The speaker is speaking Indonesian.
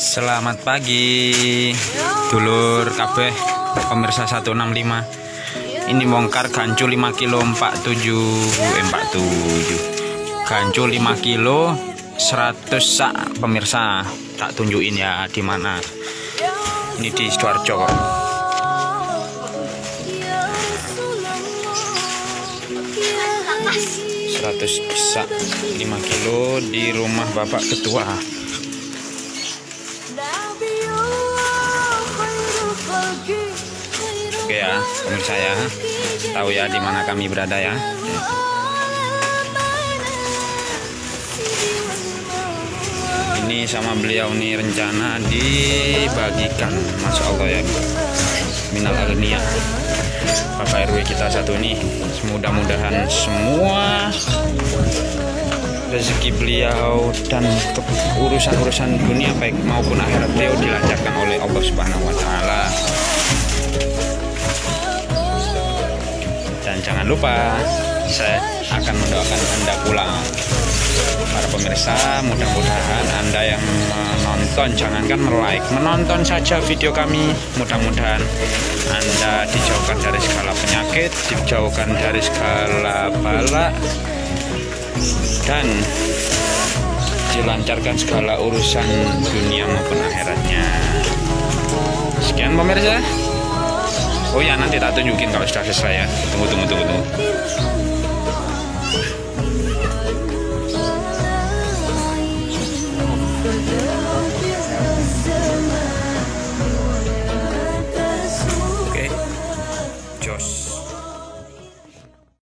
Selamat pagi dulur kabeh pemirsa 165. Ini bongkar gancu 5 kilo 47 gancu 5 kilo 100 sak pemirsa. Tak tunjukin ya di mana. Ini di Sidoarjo kok. Sak 5 kilo di rumah Bapak Ketua. Oke ya, pemirsa ya, tahu ya di mana kami berada ya. Ini sama beliau nih rencana dibagikan, masya Allah ya. Minal agniya. Bapak RW kita satu ini, mudah-mudahan semua rezeki beliau dan urusan-urusan dunia baik maupun akhirat beliau dilancarkan oleh Allah Subhanahu wa Ta'ala. Dan jangan lupa saya akan mendoakan Anda pulang. Para pemirsa, mudah-mudahan Anda yang menonton, jangankan like, menonton saja video kami. Mudah-mudahan Anda dijauhkan dari segala penyakit, dijauhkan dari segala bala, dan dilancarkan segala urusan dunia maupun akhiratnya. Sekian pemirsa. Oh ya, nanti tak tunjukin kalau sudah selesai ya. Tunggu.